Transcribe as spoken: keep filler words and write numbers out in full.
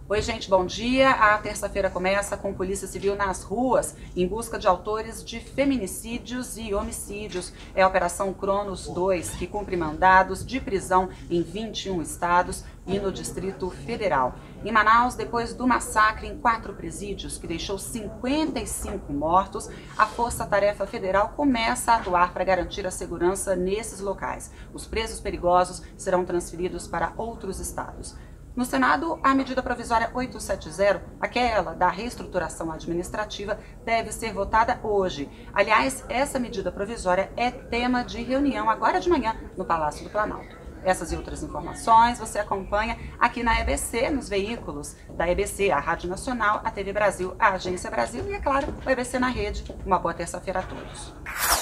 Oi, gente, bom dia. A terça-feira começa com Polícia Civil nas ruas em busca de autores de feminicídios e homicídios. É a Operação Cronos dois, que cumpre mandados de prisão em vinte e um estados e no Distrito Federal. Em Manaus, depois do massacre em quatro presídios, que deixou cinquenta e cinco mortos, a Força Tarefa Federal começa a atuar para garantir a segurança nesses locais. Os presos perigosos serão transferidos para outros estados. No Senado, a medida provisória oitocentos e setenta, aquela da reestruturação administrativa, deve ser votada hoje. Aliás, essa medida provisória é tema de reunião agora de manhã no Palácio do Planalto. Essas e outras informações você acompanha aqui na E B C, nos veículos da E B C, a Rádio Nacional, a T V Brasil, a Agência Brasil e, é claro, o E B C na Rede. Uma boa terça-feira a todos.